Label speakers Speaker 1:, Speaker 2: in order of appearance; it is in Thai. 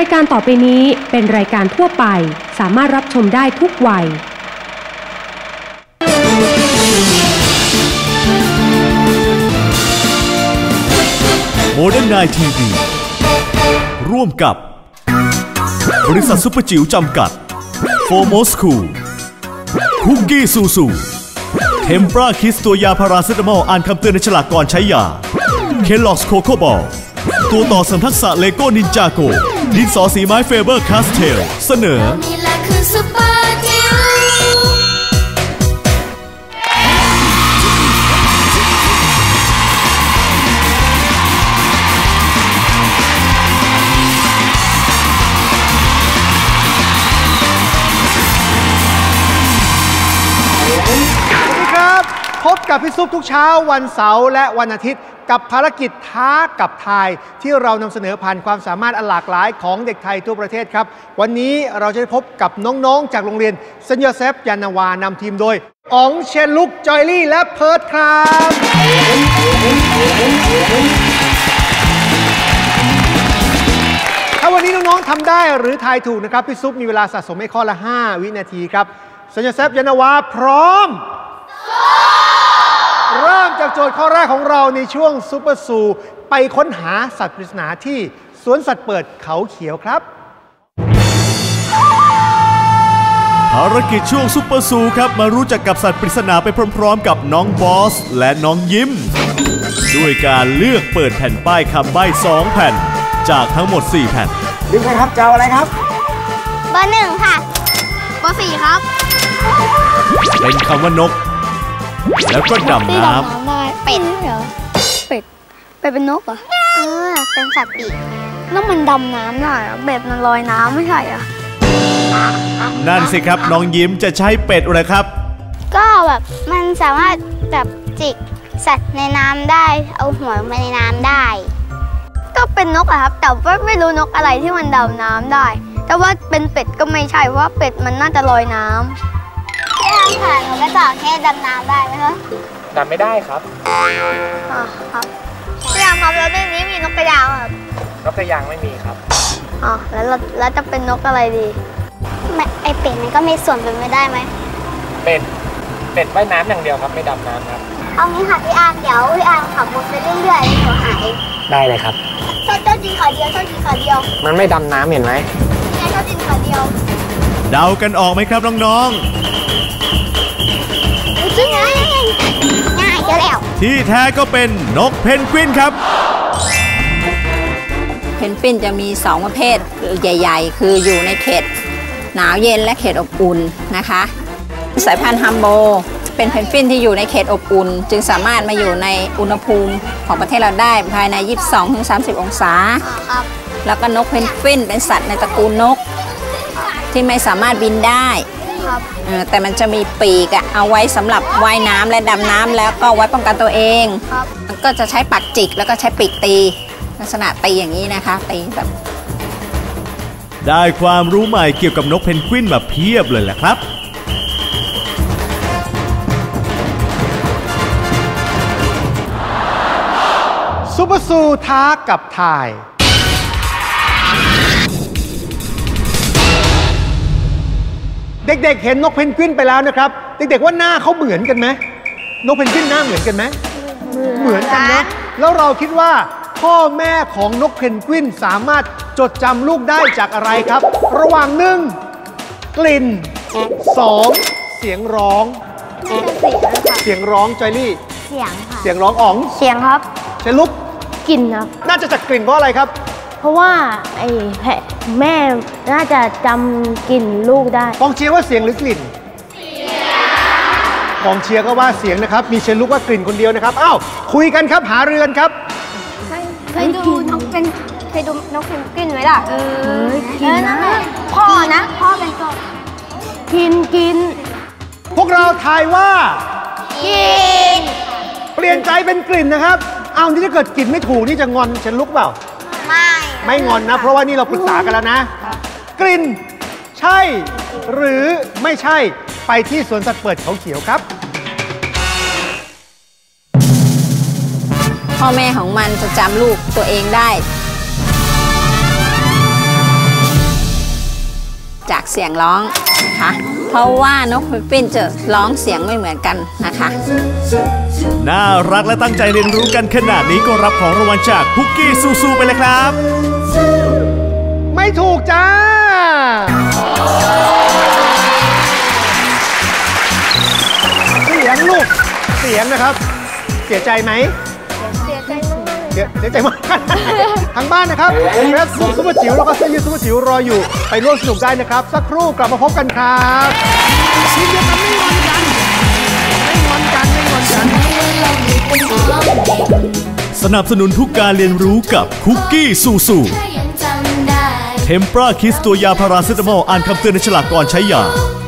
Speaker 1: ายการต่อไปนี้เป็นรายการทั่วไปสามารถรับชมได้ทุกวัย
Speaker 2: โมเดิร์นไนท์ทีวีร่วมกับบริษัทซุปเปอร์จิ๋วจำกัดโฟโมสคูลคุกกี้ซูซูเทมปราคิสตัวยาพาราเซตามอลอ่านคำเตือนในฉลากก่อนใช้ยาเคลล็อกส์โคโค่บอลตัวต่อเสริมทักษะเลโก้นินจาโกดินสอสีไม้เฟเบอร์คาสเทลเสนอ
Speaker 3: พบกับพี่ซุปทุกเช้าวันเสาร์และวันอาทิตย์กับภารกิจท้ากับทายที่เรานำเสนอผ่านความสามารถอันหลากหลายของเด็กไทยทั่วประเทศครับวันนี้เราจะได้พบกับน้องๆจากโรงเรียนเซนต์โยเซฟยานนาวานำทีมโดยอ๋องเชนลุกจอยลี่และเพิร์ทครับถ้าวันนี้น้องๆทำได้หรือทายถูกนะครับพี่ซุปมีเวลาสะสมให้ข้อละ5 วินาทีครับเซนต์โยเซฟยานนาวาพร้อมเริ่มจากโจทย์ข้อแรกของเราในช่วงซุปเปอร์ซูไปค้นหาสัตว์ปริศนาที่สวนสัตว์เปิดเขาเขียวครับ
Speaker 2: ภารกิจช่วงซุปเปอร์ซูครับมารู้จักกับสัตว์ปริศนาไปพร้อมๆกับน้องบอสและน้องยิ้มด้วยการเลือกเปิดแผ่นป้ายคำใบ้2แผ่นจากทั้งหมด4แผ่น
Speaker 3: ดึงไปครับจะเอาอะไรครับ
Speaker 4: เบอร์1ค่ะเบอร์4ครับ
Speaker 2: เป็นคำว่านกแล้วก็ดำน้ำ
Speaker 4: ได้เป็ดเหรอเป็ดเป็นนกเหรอเป็นสัตว์ปีกแล้วมันดำน้ำได้เหรอเป็ดมันลอยน้ำไม่ใช่เหรอ
Speaker 2: นั่นสิครับน้องยิ้มจะใช้เป็ดอะไรครับ
Speaker 4: ก็แบบมันสามารถแบบจิกสัตว์ในน้ำได้เอาหัวลงไปในน้ำได้ก็เป็นนกอะครับแต่ว่าไม่รู้นกอะไรที่มันดำน้ำได้แต่ว่าเป็นเป็ดก็ไม่ใช่เพราะว่าเป็ดมันน่าจะลอยน้ำพี่อาร์มค่ะหนูก็จะแค่ดำน้ำได้ไหมคะ
Speaker 5: ดำไม่ได้ครับ
Speaker 4: ครับพี่อาร์มครับแล้วในนี้มีนกกระยางครับ
Speaker 5: นกกระยางไม่มีครับ
Speaker 4: แล้วจะเป็นนกอะไรดีไอเป็ดมันก็มีส่วนเป็นไม่ได้ไหม
Speaker 5: เป็ดว่ายน้ำอย่างเดียวครับไม่ดำน้ำครับ
Speaker 4: เอางี้ค่ะพี่อาร์มเดี๋ยวพี่อาร์มขับวนไปเรื่อยๆหนูหาย
Speaker 5: ได้เลยครับ
Speaker 4: เจ้าจีขาเดียว
Speaker 5: มันไม่ดำน้ำเห็นไหม
Speaker 4: เนี่ยเจ้าจีขาเดียว
Speaker 2: เดากันออกไหมครับน้องๆ
Speaker 4: ง่ายเจอแล้ว
Speaker 2: ที่แท้ก็เป็นนกเพนกวินครับ
Speaker 6: เพนกวินจะมี2ประเภทใหญ่ๆคืออยู่ในเขตหนาวเย็นและเขตอบอุ่นนะคะสายพันธุ์ฮัมโบเป็นเพนกวินที่อยู่ในเขตอบอุ่นจึงสามารถมาอยู่ในอุณหภูมิของประเทศเราได้ภายใน 22-30 องศาแล้วก็นกเพนกวินเป็นสัตว์ในตระกูลนกที่ไม่สามารถบินได้แต่มันจะมีปีกเอาไว้สำหรับว่ายน้ำและดำน้ำแล้วก็ไว้ป้องกันตัวเองมันก็จะใช้ปากจิกแล้วก็ใช้ปีกตีลักษณะตีอย่างนี้นะคะตีแบบ
Speaker 2: ได้ความรู้ใหม่เกี่ยวกับนกเพนกวินมาเพียบเลยแหละครับ
Speaker 3: ซุปเปอร์ซูท้ากับทายเด็กๆเห็นนกเพนกวินไปแล้วนะครับเด็กๆว่าหน้าเขาเหมือนกันไหมนกเพนกวินหน้าเหมือนกันไหมเหมือนกันนะแล้วเราคิดว่าพ่อแม่ของนกเพนกวินสามารถจดจำลูกได้จากอะไรครับระหว่าง1กลิ่น2เสียงร้องเสียงร้องจอยลี่
Speaker 4: เสียงค่ะ
Speaker 3: เสียงร้องอ๋อง
Speaker 4: เสียงครับ
Speaker 3: เชนลุก
Speaker 7: กลิ่นครับ
Speaker 3: น่าจะจากกลิ่นเพราะอะไรครับ
Speaker 7: เพราะว่าแม่น่าจะจำกลิ่นลูกได้
Speaker 3: กองเชียร์ว่าเสียงหรือกลิ่นกองเชียร์ก็ว่าเสียงนะครับมีเชนลุกว่ากลิ่นคนเดียวนะครับอ้าวคุยกันครับหาเรือนครับ
Speaker 4: เคยดูนกเพนกวินไหมล่ะ
Speaker 7: กินนะ
Speaker 4: พ่อเป็นตัว
Speaker 7: กิน
Speaker 3: พวกเราทายว่า
Speaker 4: กิน
Speaker 3: เปลี่ยนใจเป็นกลิ่นนะครับเอานี่ถ้าเกิดกลิ่นไม่ถูกนี่จะงอนเชนลุกเปล่าไม่งอนนะเพราะว่านี่เราปรึกษากันแล้วนะกลิ่นใช่หรือไม่ใช่ไปที่สวนสัตว์เปิดเขาเขียวครับ
Speaker 6: พ่อแม่ของมันจะจำลูกตัวเองได้จากเสียงร้องนะคะเพราะว่านกเพนกวินจะร้องเสียงไม่เหมือนกันนะคะ
Speaker 2: น่ารักและตั้งใจเรียนรู้กันขนาดนี้ก็รับของรางวัลจากคุกกี้ซูๆไปเลยครับ
Speaker 3: ไม่ถูกจ้าเสียงลูกเสียงนะครับเสียใจไหมเสียใจมากเสียใจมากทางบ้านนะครับเฟซบุ๊กซุปเปอร์จิ๋วแล้วก็เสื้อยืดซุปเปอร์จิ๋วรออยู่ไปร่วมสนุกได้นะครับสักครู่กลับมาพบกันครับทีมเดียวกันไม่งอนกันไม่งอนกันไม่งอนกัน
Speaker 2: สนับสนุนทุกการเรียนรู้กับคุกกี้ซูเทมปราคิสตัวยาพาราเซตามอลอ่านคำเตือนในฉลากก่อนใช้ยา